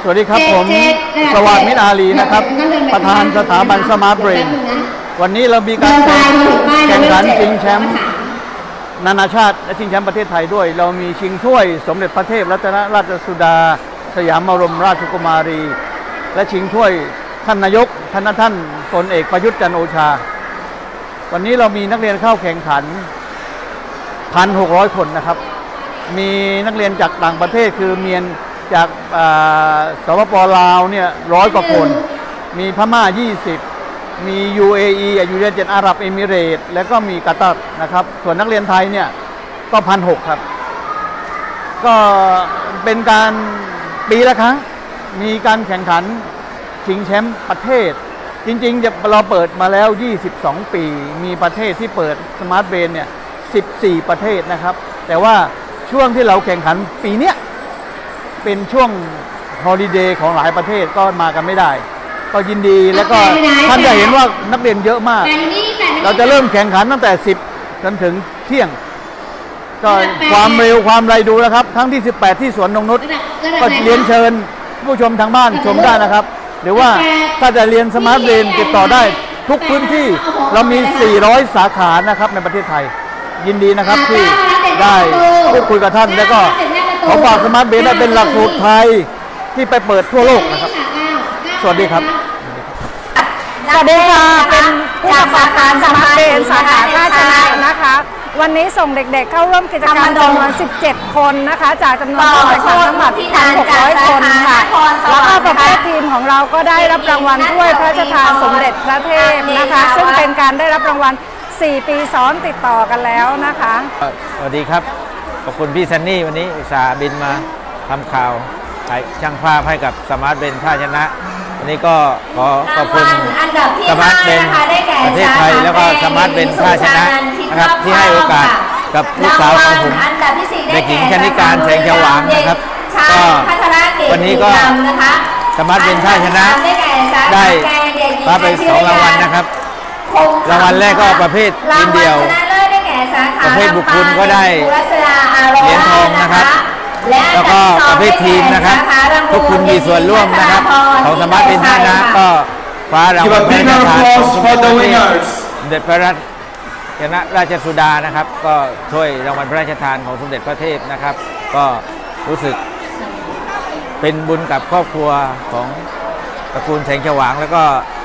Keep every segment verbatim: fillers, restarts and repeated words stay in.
สวัสดีครับผมสวัสดิ์มิตรอาลีนะครับประธานสถาบันสมาร์ทเบรนวันนี้เรามีการแข่งขันชิงแชมป์นานาชาติและชิงแชมป์ประเทศไทยด้วยเรามีชิงถ้วยสมเด็จพระเทพรัตนราชสุดาสยามบรมราชกุมารีและชิงถ้วยท่านนายกท่านท่านพลเอกประยุทธ์จันทร์โอชาวันนี้เรามีนักเรียนเข้าแข่งขัน หนึ่งพันหกร้อย คนนะครับมีนักเรียนจากต่างประเทศคือเมียนจากสปป.ลาวเนี่ยร้อยกว่าคนมีพม่ายี่สิบมี ยู เอ อี ยู เอ อี อาหรับเอมิเรตส์แล้วก็มีกาตาร์นะครับส่วนนักเรียนไทยเนี่ยก็พันหกครับก็เป็นการปีละครั้งมีการแข่งขันชิงแชมป์ประเทศจริงๆเราเปิดมาแล้วยี่สิบสองปีมีประเทศที่เปิดสมาร์ทเบรนเนี่ยสิบสี่ประเทศนะครับแต่ว่าช่วงที่เราแข่งขันปีเนี้ยเป็นช่วงฮอลิเดย์ของหลายประเทศก็มากันไม่ได้ก็ยินดีแล้วก็ท่านจะเห็นว่านักเรียนเยอะมากเราจะเริ่มแข่งขันตั้งแต่สิบจนถึงเที่ยงก็ความเร็วความไรดูนะครับทั้งที่สิบแปดที่สวนนงนุชก็เรียนเชิญผู้ชมทางบ้านชมได้นะครับหรือว่าถ้าจะเรียนสมาร์ทเบรนติดต่อได้ทุกพื้นที่เรามีสี่ร้อยสาขานะครับในประเทศไทยยินดีนะครับที่ได้พูดคุยกับท่านแล้วก็ขอฝากสมาร์ทเบรนได้เป็นหลักสูตรไทยที่ไปเปิดทั่วโลกนะครับสวัสดีครับสวัสดีค่ะเป็นผู้ประกอบการสมาร์ทเบรนสาขาท่าชนะนะคะวันนี้ส่งเด็กๆเข้าร่วมกิจกรรมจำนวนสิบเจ็ดคนนะคะจากจำนวนผู้แข่งขันทั้งหมดที่หนึ่งพันหกร้อยคนค่ะแล้วก็ประเภททีมของเราก็ได้รับรางวัลถ้วยพระราชทานสมเด็จพระเทพนะคะซึ่งเป็นการได้รับรางวัลสี่ปีซ้อนติดต่อกันแล้วนะคะสวัสดีครับขอบคุณพี่ซันนี่วันนี้อุตส่าห์บินมาทำข่าวถ่ายช่างภาพให้กับสมาร์ทเบรนท่าชนะวันนี้ก็ขอขอบคุณสมาร์ทเบรนประเทศไทยแล้วก็สมาร์ทเบรนท่าชนะนะครับที่ให้โอกาสกับลูกสาวของผมเด็กหญิงชนิการแสงฉวางนะครับก็วันนี้ก็สมาร์ทเบรนท่าชนะได้รับไปสองรางวัลนะครับรางวัลแรกก็ประเภททีมเดียวประเภทบุคคลก็ได้เหรียญทองนะครับแล้วก็ประเภททีมนะครับทุกคุณมีส่วนร่วมนะครับของสมาร์ทเบรนท่าชนะก็คว้ารางวัลพระราชทานของสมเด็จพระราชนราชสุดานะครับก็ถ้วยรางวัลพระราชทานของสมเด็จพระเทพนะครับก็รู้สึกเป็นบุญกับครอบครัวของตระกูลแสงฉวางแล้วก็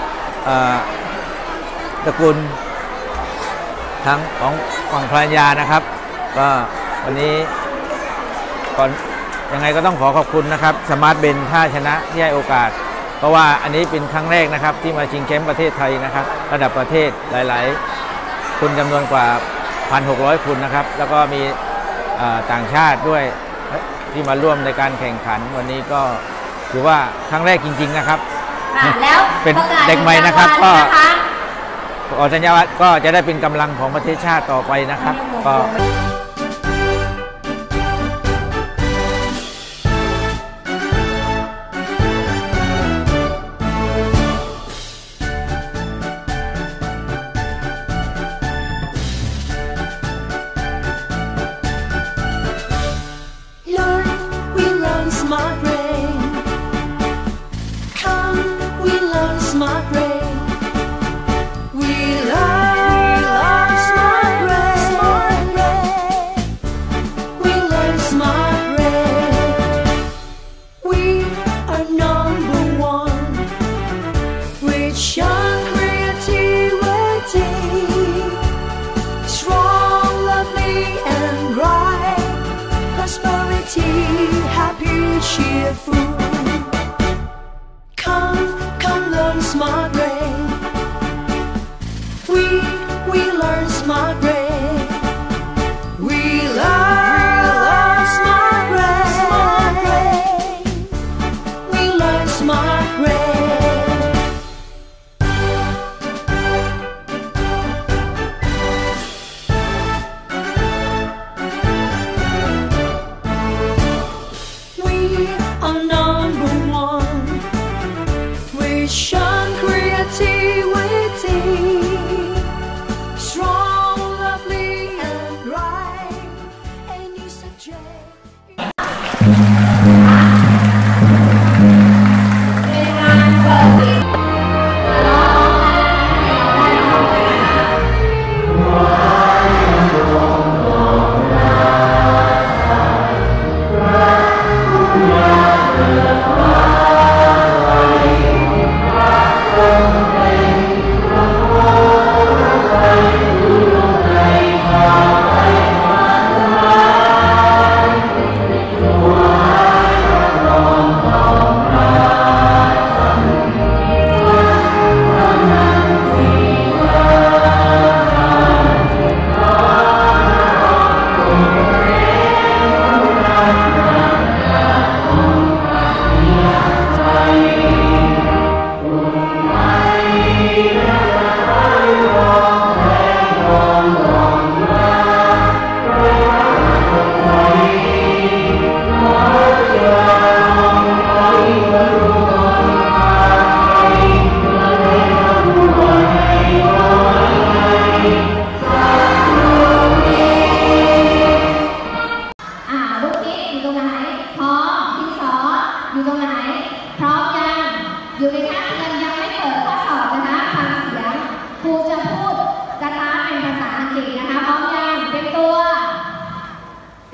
ตระกูลทั้งของฝั่งภรรยานะครับก็วันนี้ก่อนยังไงก็ต้องขอขอบคุณนะครับสมาร์ทเบรนท่าชนะที่ให้โอกาสเพราะว่าอันนี้เป็นครั้งแรกนะครับที่มาชิงแชมป์ประเทศไทยนะครับระดับประเทศหลายๆคนจำนวนกว่า หนึ่งพันหกร้อย คนนะครับแล้วก็มีต่างชาติด้วยที่มาร่วมในการแข่งขันวันนี้ก็ถือว่าครั้งแรกจริงๆนะครับเป็นเด็กใหม่นะครับก็ขอสัญญาว่าก็จะได้เป็นกำลังของประเทศชาติต่อไปนะครับก็ cheerful. Come, come learn smart brain. We, we learn smart brain. We learn smart brain. We learn smart brain. We are not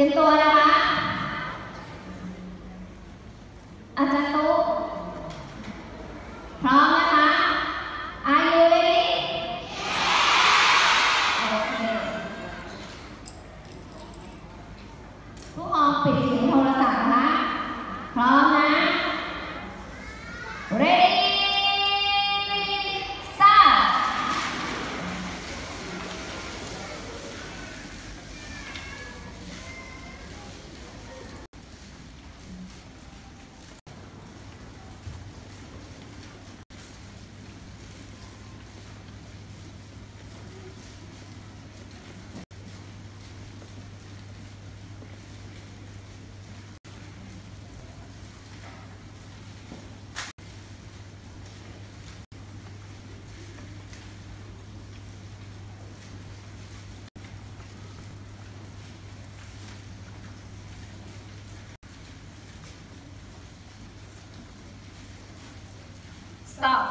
เป็นตัวนะคะอาจารย์ตุ๊พร้อมนะคะ Are you ready โอเคผู้ออกปิดเสียงโทรศัพท์นะพร้อมนะ Ready Start Stop.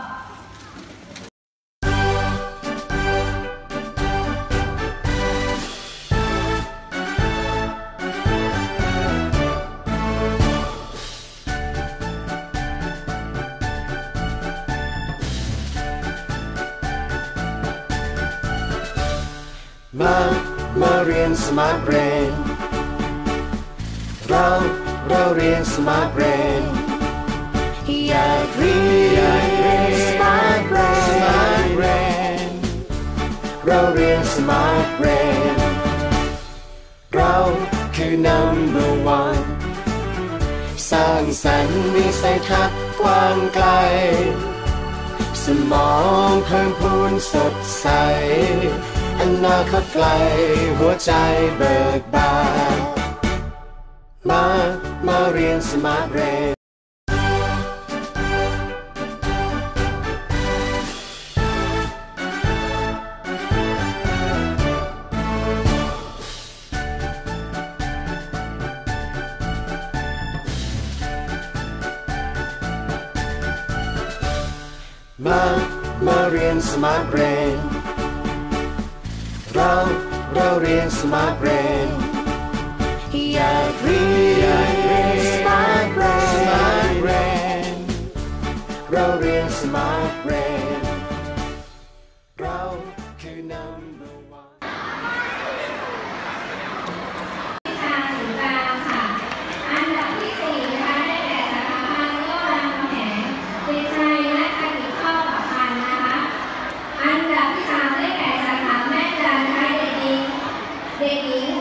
Ma, maเรียน Smart Brain เราเราเรียน Smart Brain อยากเรียน Smart Brain Smart Brain เราเรียน Smart Brain เราคือ number one สร้างสรรค์วิสัยทัศน์กว้างไกลสมองเพิ่มพูนสดใสอนาคตไกลหัวใจเบิกบานมามาเรียน Smart Brainมามาเรียน Smart Brain เราเราเรียน Smart Brain อยากเรียน Smart Brain Smart Brain เราเรียน Smart Brain เราคือ number one วิชาสื่อกลางค่ะอันดับที่สี่นะคะได้แก่สถาบันโลกรามคำแหงวิชัยและการกิจข้อประพันธ์นะคะอันดับที่สามได้แก่สาขาแม่จันทร์นะคะเด็กหญิงเด็กหญิง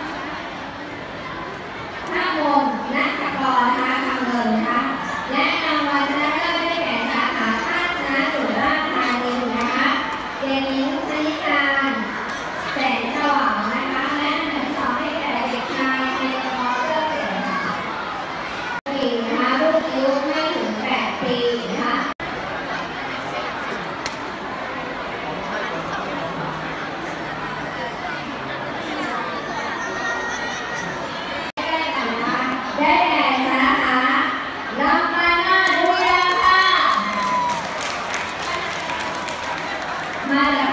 ท่ามนนักกรนะคะทำเงินนะคะและรางวัลชนะเลิศได้แก่สาขาภาคชนะสุราษฎร์ธานีนะคะเด็กหญิงชนิการแสงสว่างนะคะและอันดับที่สองได้แก่เด็กชายในกอเลือกเสียงค่ะปีนะคะรุ่นอายุไม่ถึงแปดปีนะคะได้แก่สาขาลำปางนาดุยาค่ะมาจาก